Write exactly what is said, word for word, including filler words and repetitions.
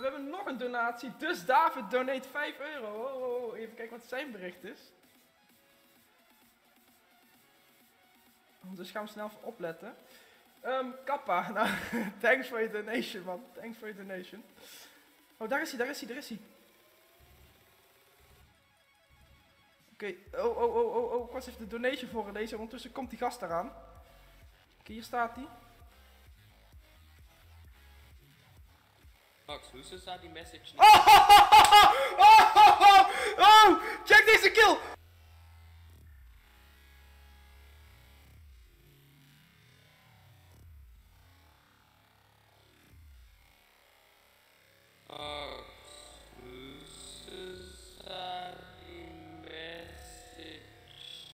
we hebben nog een donatie. Dus David donate vijf euro. Oh, oh, oh. Even kijken wat zijn bericht is. Dus gaan we snel even opletten. Um, Kappa, nou, thanks for your donation, man. Thanks for your donation. Oh, daar is hij, daar is hij, daar is hij. Oké, okay. oh, oh, oh, oh, oh, ik was even de donation voorgelezen. Ondertussen komt die gast eraan. Oké, okay, hier staat hij. Max, hoe staat die message niet? Oh, oh, oh, oh, oh, oh, check deze kill!